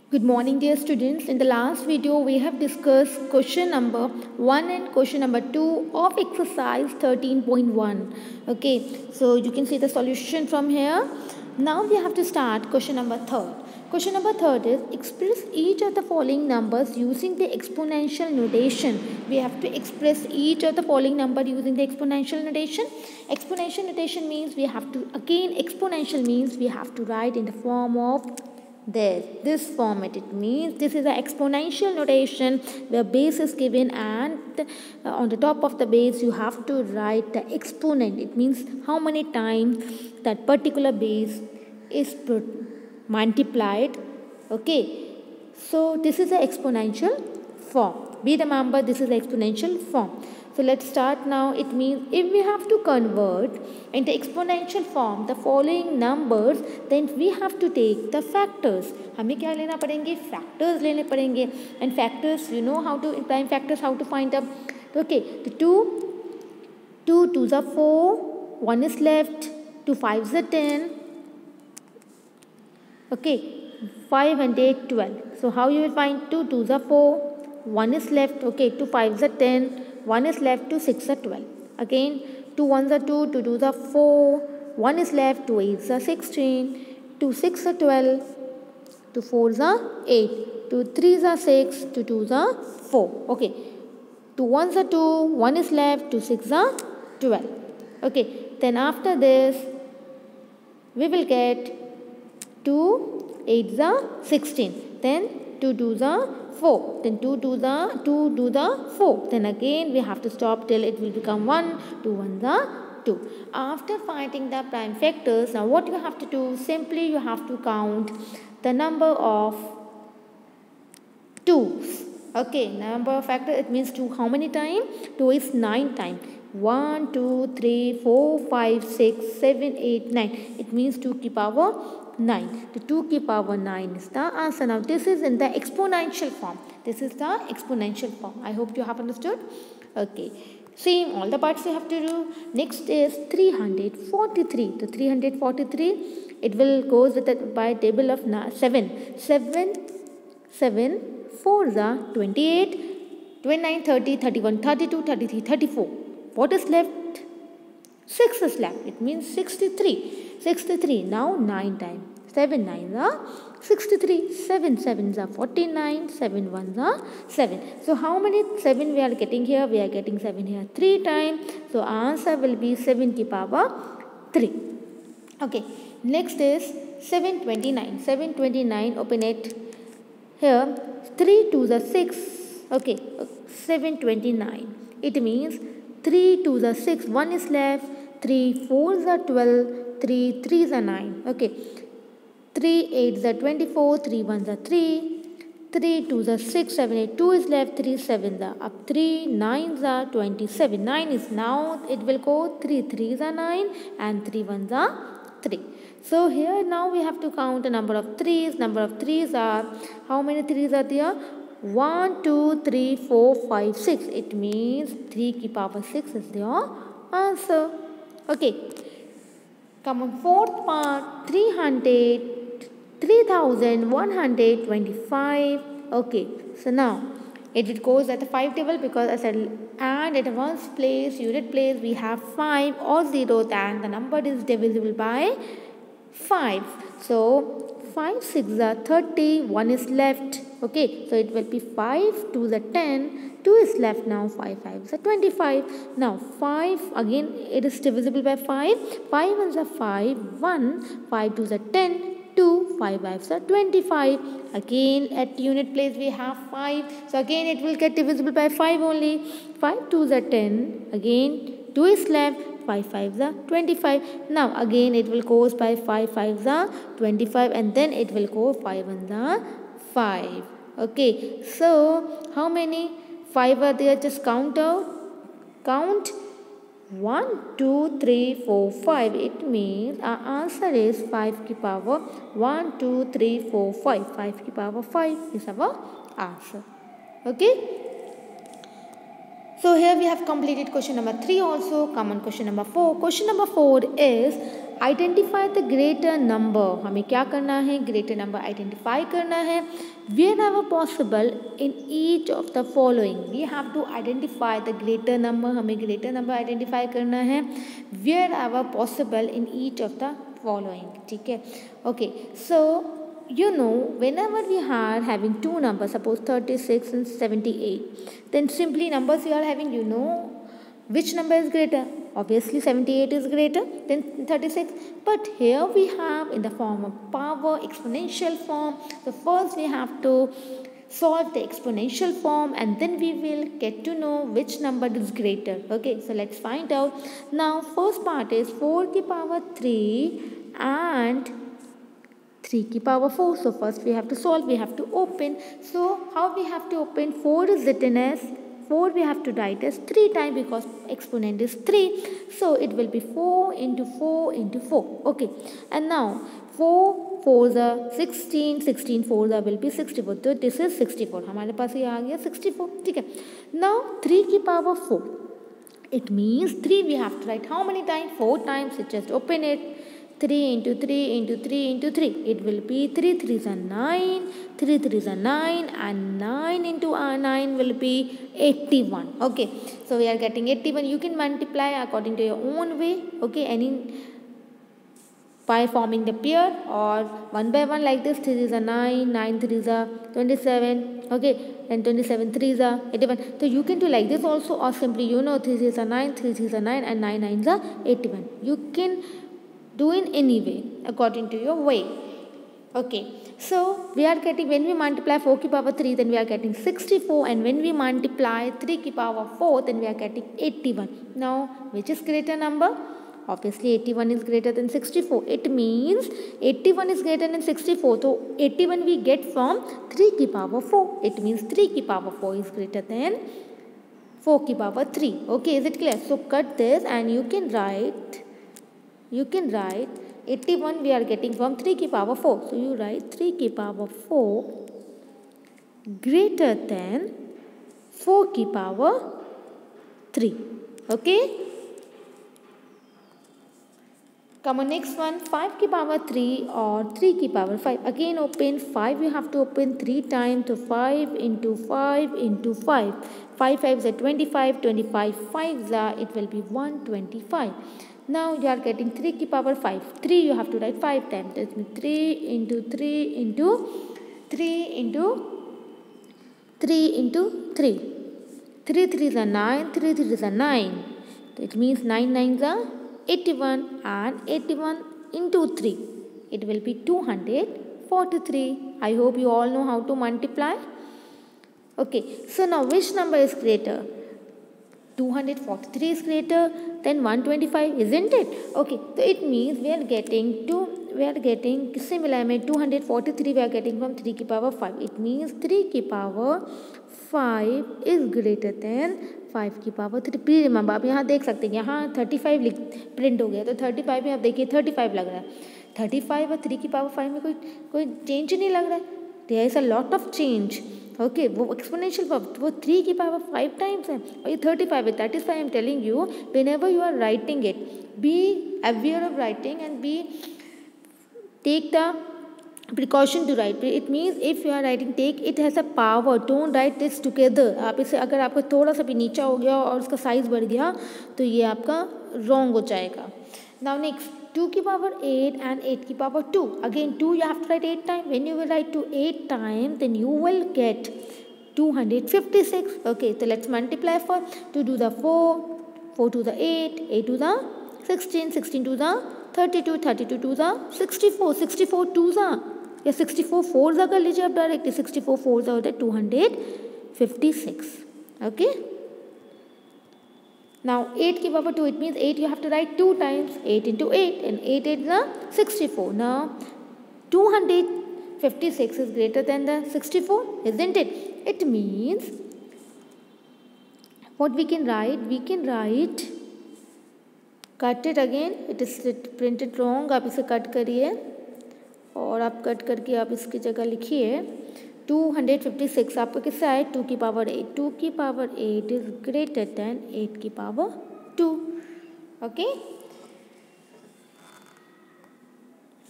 Good morning, dear students. In the last video, we have discussed question number 1 and question number 2 of exercise 13.1. Okay, so you can see the solution from here. Now we have to start question number 3. Question number 3 is express each of the following numbers using the exponential notation. We have to express each of the following number using the exponential notation. Exponential notation means we have to, again, exponential means we have to write in the form of this format. It means this is an exponential notation where base is given and on the top of the base you have to write the exponent. It means how many times that particular base is multiplied. Okay, so this is an exponential form. Be remember, this is the exponential form. So let's start now. It means if we have to convert into exponential form the following numbers, then we have to take the factors. हमें क्या लेना पड़ेंगे? Factors लेने पड़ेंगे. And factors, you know how to, in prime factors, how to find them. Okay, the 2 2s are 4, 1 is left, 2 5s are 10. Okay, 5 and 8 12. So how you will find 2 2s are 4, 1 is left. Okay, 2 5s are 10, 1 is left, 2 6 are 12. Again, 2 1s are 2, 2 2s are 4, 1 is left, 2 8s are 16, 2 6 are 12, 2 4s are 8, 2 3s are 6, 2 2s are 4. Okay, 2 1s are 2, 1 is left, 2 6 are 12. Okay, then after this we will get 2 8s are 16, then 2 2s are 4, then 2 2s are 4, then again we have to stop till it will become 1, 2 1s are 2. After finding the prime factors, now what you have to do, simply you have to count the number of 2's. Okay, number of factor, it means 2 how many times? 2 is 9 times. 1 2 3 4 5 6 7 8 9. It means 2 की power 9. The 2 की power 9 is the answer. Now this is in the exponential form. This is the exponential form. I hope you have understood. Okay, same all the parts you have to do. Next is 343. The 343, it will goes with it by table of 7. 7 4s are 28, 29 30 31 32 33 34. What is left? 6 is left. It means 63. 63. Now 9 times. 7 9s are 63. 7 7s are 49. 7 1s are 7. So how many 7 we are getting here? We are getting 7 here 3 times. So answer will be 7 की power 3. Okay. Next is 729. 729. Open it. Here 3 2s are 6. Okay. 729. It means 3 2s are 6. 1 is left. 3 4s are 12. 3 3s are 9. Okay. 3 8s are 24. 3 1s are 3. 3 2s are 6. 7 8. 2 is left. 3 7s are up. 3 9s are 27. 9 is now, it will go 3 3s are 9 and 3 1s are 3. So here now we have to count the number of 3's. Number of 3's are, how many 3's are there? 1 2 3 4 5 6. It means 3 की power 6 is your answer. Okay, come on, fourth part, 3,125. Okay, so now it goes at the 5 table because I said, and at ones place, unit place, we have 5 or 0, and the number is divisible by 5. So 5 6 are 30, 1 is left. Okay, so it will be 5 2 is 10, 2 is left. Now 5 5 is 25. Now 5 again, it is divisible by 5. 5 1s are 5, 1, 5 2s are 10, 2, 5 5s are 25. Again at unit place we have 5. So again it will get divisible by 5 only. 5 2s are 10. Again 2 is left. 5 5s are 25. Now again it will goes by 5 5s are 25, and then it will go 5 1s are 5. Okay, so how many 5 are there? Just count out. Count 1 2 3 4 5. It means our answer is 5 की power 1 2 3 4 5. 5 की power 5 is our answer. Okay. So here we have completed question number 3 also. Come on, question number 4. Question number 4 is identify the greater number, हमें क्या करना है, greater number identify करना है। Wherever possible in each of the following, we have to identify the greater number, हमें greater number identify करना है wherever possible in each of the following, ठीक है। Okay, so you know, whenever we are having two numbers, suppose 36 and 78, then simply numbers you are having, you know which number is greater. Obviously 78 is greater than 36, but here we have in the form of power exponential form. So first we have to solve the exponential form and then we will get to know which number is greater. Okay, so let's find out. Now first part is 4 की power 3 and 3 की power 4. So first we have to solve, we have to open. So how we have to open? 4 is written as 4, we have to write as 3 times because exponent is 3. So it will be 4 into 4 into 4. Okay, and now 4 4s are 16, 16 4s are will be 64. So this is 64, हमारे पास ये आ गया 64, ठीक है। Now 3 की power 4, it means 3 we have to write how many times? 4 times. So just open it. 3 into 3 into 3 into 3, it will be 3 3s are 9, 3 3s are 9, and 9 into 9 will be 81. Okay, so we are getting 81. You can multiply according to your own way, okay, any by forming the pair or one by one like this. 3 3s are 9, 9 3s are 27, okay, and 27 3s are 81. So you can do like this also, or simply 3 3s are 9, 3 3s are 9, and 9 9s are 81. You can do in any way according to your way. Okay, so we are getting, when we multiply 4 की power 3, then we are getting 64, and when we multiply 3 की power 4, then we are getting 81. Now which is greater number? Obviously 81 is greater than 64. It means 81 is greater than 64. So 81 we get from 3 की power 4. It means 3 की power 4 is greater than 4 की power 3. Okay, is it clear? So cut this and you can write 81 we are getting from 3 की power 4. So you write 3 की power 4 greater than 4 की power 3. Okay. Come on, next one. 5 की power 3 or 3 की power 5. Again open 5. You have to open 3 times. So 5 into 5 into 5. 5 5s are 25. 25 5s are, it will be 125. Now you are getting 3 की power 5. 3 you have to write 5 times. That means 3 into 3 into 3 into 3 into 3. 3 3s are 9. 3 3s are 9. So it means 9 9s are 81, and 81 into 3, it will be 243. I hope you all know how to multiply. Okay, so now which number is greater? 243 is greater than 125, isn't it? Okay, so it means we are getting similar में 243 we are getting from 3 की power 5. It means 3 की power 5 is greater than 5 की power 3. Please remember, आप यहाँ देख सकते हैं, यहाँ 35 प्रिंट हो गया, तो 35 में आप देखिए 35 लग रहा है. 35 और 3 की पावर 5 में कोई चेंज नहीं लग रहा है. There is a lot of change. Okay, वो एक्सपोनेंशियल वो 3 की पावर 5 टाइम्स है और ये 35 है. That is why I am telling you, whenever you are writing it, be aware of writing and be take the precaution to write. It means if you are writing take, it has a power. Don't write this together. आप इसे अगर आपका थोड़ा सा भी नीचा हो गया और उसका साइज बढ़ गया तो ये आपका wrong हो जाएगा. Now next, 2 की power 8 and 8 की power 2. Again 2 you have to write 8 times. When you will write to 8 times, then you will get 256. Okay, so let's multiply for 2 to the 4, 4 to the 8, 8 to the 16, 16 to the 32, 32 to the 64, 64 2s are, या 64 4s कर लीजिए आप directly. 64 4s होता है 256. Okay, now 8 की power 2, it means 8 you have to write 2 times. 8 into 8 and 8 8 is 64. Now 256 is greater than the 64, isn't it? It means what we can write? We can write, cut it again. It is printed wrong. आप इसे cut करिए और आप cut करके आप इसकी जगह लिखिए 256. आपका किससे आए? 2 की पावर 8. 2 की पावर 8 इज ग्रेटर देन 8 की पावर 2. ओके,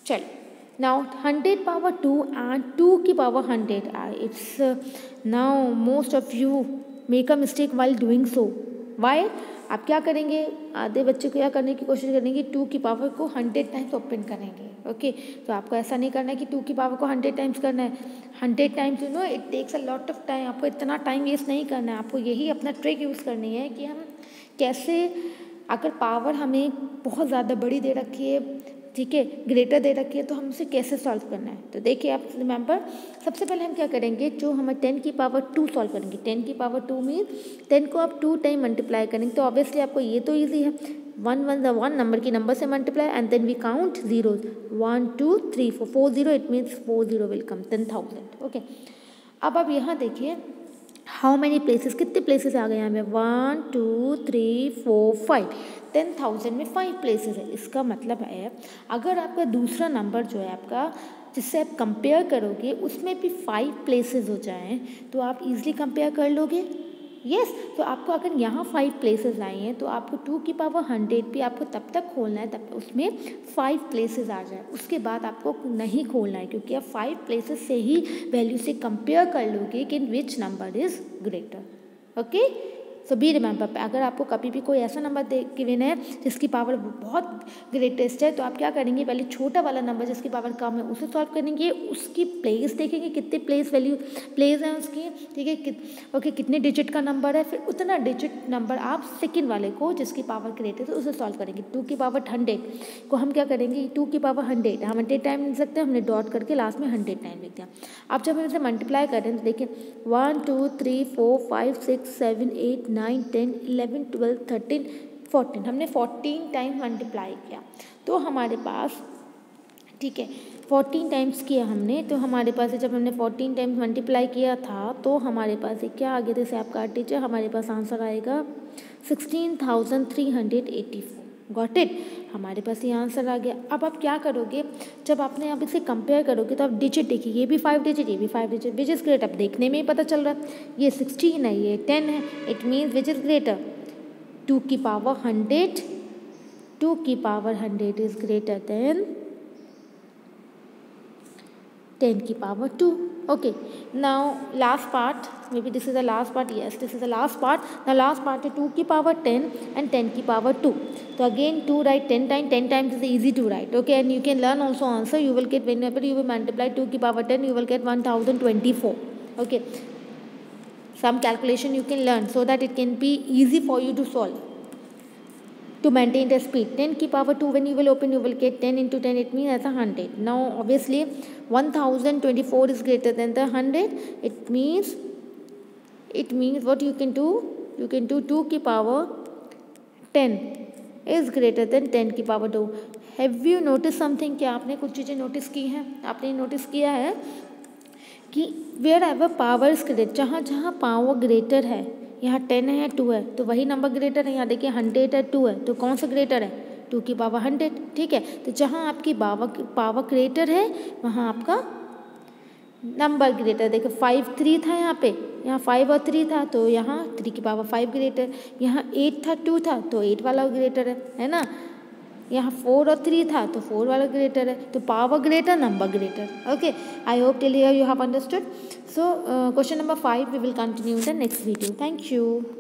चल नाउ 100 पावर 2 एंड 2 की power 100. It's now most of you make a mistake while doing so. Why? आप क्या करेंगे, आधे बच्चे को क्या करने की कोशिश करेंगे, 2 की पावर को 100 टाइम्स ओपन करेंगे. ओके, तो आपको ऐसा नहीं करना है कि 2 की पावर को 100 टाइम्स करना है. 100 times it takes a lot of time. आपको इतना टाइम वेस्ट नहीं करना है. आपको यही अपना ट्रिक यूज़ करनी है कि हम कैसे, अगर पावर हमें बहुत ज़्यादा बड़ी दे रखी है, ठीक है, ग्रेटर दे रखी है, तो हम उसे कैसे सॉल्व करना है. तो देखिए आप रिमेंबर, सबसे पहले हम क्या करेंगे, जो हमें 10 की पावर 2 सॉल्व करेंगे. 10 की पावर 2 मीन 10 को आप 2 टाइम मल्टीप्लाई करेंगे. तो ऑब्वियसली आपको ये तो ईजी है, 1 1 द 1 नंबर की नंबर से multiply and then we count zeros. 1 2 3 4 4 0, it means 4 0 will come 10,000. Okay, अब आप यहाँ देखिए हाउ मैनी प्लेसेस, कितने प्लेसेस आ गए यहाँ में, 1 2 3 4 5. 10,000 में 5 प्लेसेस है. इसका मतलब है अगर आपका दूसरा नंबर जो है आपका, जिससे आप कंपेयर करोगे, उसमें भी 5 प्लेसेस हो जाएं, तो आप इजीली कंपेयर कर लोगे. यस, तो आपको अगर यहाँ 5 प्लेसेस आए हैं, तो आपको 2 की पावर 100 भी आपको तब तक खोलना है तब उसमें 5 प्लेसेस आ जाए. उसके बाद आपको नहीं खोलना है, क्योंकि आप 5 प्लेसेस से ही वैल्यू से कंपेयर कर लोगे कि which number is greater. Okay, so be remember, अगर आपको कभी भी कोई ऐसा नंबर गिवन है जिसकी पावर बहुत ग्रेटेस्ट है, तो आप क्या करेंगे, पहले छोटा वाला नंबर जिसकी पावर कम है उसे सॉल्व करेंगे. उसकी प्लेस देखेंगे, कितने प्लेस हैं उसकी, ठीक है, ओके, कितने डिजिट का नंबर है, फिर उतना डिजिट नंबर आप सेकंड वाले को जिसकी पावर ग्रेटेस्ट है उसे सॉल्व करेंगे. 2 की पावर 100 को हम क्या करेंगे, 2 की पावर 100 हम 100 टाइम लिख सकते हैं, हमने डॉट करके लास्ट में 100 टाइम लिख दिया. अब जब हम इसे मल्टीप्लाई करें तो देखिए 1 2 3 4 5 6 7 8 9 10 11 12 13 14, हमने 14 टाइम मल्टीप्लाई किया. तो हमारे पास, ठीक है, 14 टाइम्स किया हमने, तो हमारे पास जब हमने 14 टाइम्स मल्टीप्लाई किया था, तो हमारे पास क्या आ गया, जैसे आप काट दीजिए, हमारे पास आंसर आएगा 16,384. गॉट इट, हमारे पास ये आंसर आ गया. अब आप क्या करोगे, जब आपने अब इसे कंपेयर करोगे तो आप डिजिट देखिए, ये भी 5 डिजिट, ये भी 5 डिजिट, विच इज़ ग्रेटर. अब देखने में ही पता चल रहा है, ये 16 है, ये 10 है, it means which is greater, 2 की पावर 100. 2 की पावर 100 इज़ ग्रेटर देन 10 की power 2. Okay, now last part, maybe this is the last part, yes, this is the last part. Now last part is 2 की power 10 and 10 की power 2. So again 2 write 10 times is easy to write. Okay, and you can learn also answer. You will get, whenever you will multiply 2 की power 10, you will get 1024. Okay, some calculation you can learn so that it can be easy for you to solve. To maintain the speed, 10 की power 2 when you will open, you will get 10 into 10, it means as a 100. Now obviously 1024 is greater than the 100. It means what you can do, you can do 2 की power 10 is greater than 10 की power 2. Have you noticed something? क्या आपने कुछ चीज़ें notice की हैं? आपने notice किया है कि wherever power is greater, जहाँ जहाँ पावर ग्रेटर है, यहाँ 10 है या 2 है, तो वही नंबर ग्रेटर है. यहाँ देखिए 100 है, 2 है, तो कौन सा ग्रेटर है, 2 की पावर 100. ठीक है, तो जहाँ आपकी पावर ग्रेटर है वहाँ आपका नंबर ग्रेटर. देखिए 5 3 था यहाँ पे, यहाँ 5 और 3 था, तो यहाँ 3 की पावर 5 ग्रेटर. यहाँ 8 था 2 था, तो 8 वाला ग्रेटर है ना. यहाँ 4 और 3 था, तो 4 वाला ग्रेटर है. तो power greater, number greater. Okay, I hope till here you have understood. So question number 5 we will continue in the next video. Thank you.